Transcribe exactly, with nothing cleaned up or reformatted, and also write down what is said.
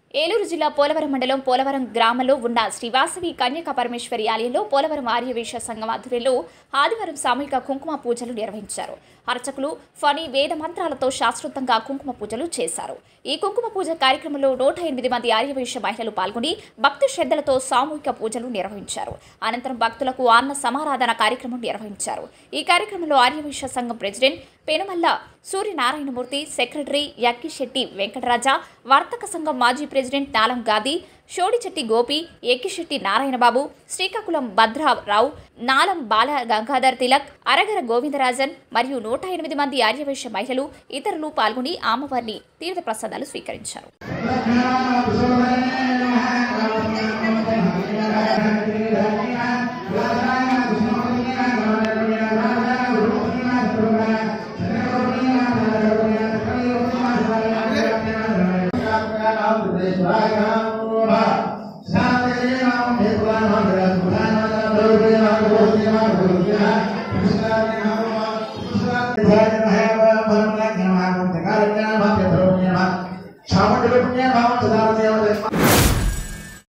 ఏలూరు జిల్లా పోలవరం మండలం పోలవరం గ్రామంలో ఉన్న శ్రీవాసవి కన్యకా పరమేశ్వరి ఆలయంలో పోలవరం ఆర్యవైశ్య సంఘం ఆధ్వర్యంలో ఆదివారం సామూహిక కుంకుమ పూజలు నిర్వహించారు. అర్చకులు ఫణి వేద మంత్రాలతో శాస్త్రోక్తంగా కుంకుమ పూజలు చేశారు. ఈ కుంకుమ పూజ కార్యక్రమంలో నూట ఎనిమిది మంది ఆర్యవైశ్య మహిళలు పాల్గొని భక్తి శ్రద్ధలతో సామూహిక పూజలు నిర్వహించారు. అనంతరం భక్తులకు అన్న సమారాధన కార్యక్రమం నిర్వహించారు. ఈ కార్యక్రమంలో ఆర్యవైశ్య సంఘం ప్రెసిడెంట్ పెనుమల్ల సూర్యనారాయణమూర్తి, సెక్రటరీ యక్కిశెట్టి వెంకటరాజా, వర్తక సంఘం మాజీ ప్రెసిడెంట్ నాలం గాది, షోడిచెట్టి గోపి, ఎక్కిశెట్టి నారాయణబాబు, శ్రీకాకుళం భద్రారావు, నాలం బాల గంగాధర్ తిలక్, అరగర గోవిందరాజన్ మరియు నూట ఎనిమిది మంది ఆర్యవైశ్య మహిళలు ఇతరులు పాల్గొని అమ్మవారిని తీర్థ ప్రసాదాలు స్వీకరించారు. Sama dengan punya bawang sedang